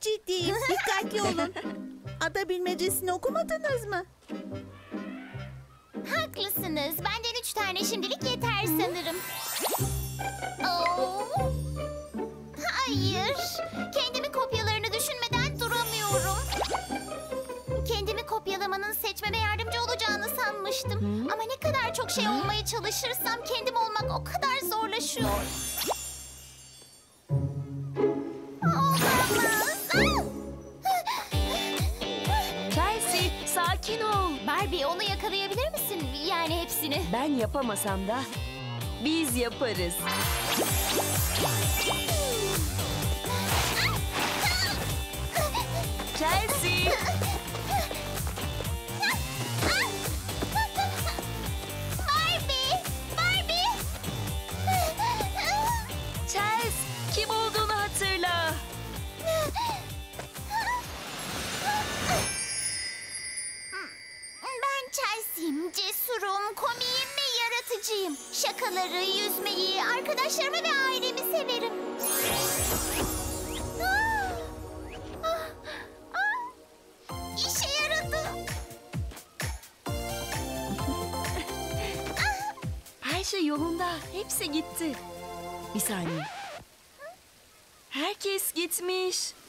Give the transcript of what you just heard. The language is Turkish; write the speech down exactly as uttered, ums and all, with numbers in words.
ciddiyim. Dikkatli olun. Ada bilmecesini okumadınız mı? Haklısınız. Benden üç tane şimdilik yeter sanırım. Oo. Hayır. Kendimi kopyalarını düşünmeden duramıyorum. Kendimi kopyalamanın seçmeme yardımcı olacağını sanmıştım. Ama ne kadar çok şey olmaya çalışırsam kendim olmak o kadar zorlaşıyor. Olamaz. Chelsea, sakin ol. Barbie, onu yakalayabilir misin? Yani hepsini. Ben yapamasam da biz yaparız. Chelsea. Barbie! Barbie! Chelsea, kim olduğunu hatırla. Ben Chelsea'yim, cesurum, komiyim ve yaratıcıyım. Şakaları, yüzmeyi, arkadaşlarımı ve ailemi severim. Ah! Ah! Ah! İşe yaradı. Her şey yolunda. Hepsi gitti. Bir saniye. Herkes gitmiş.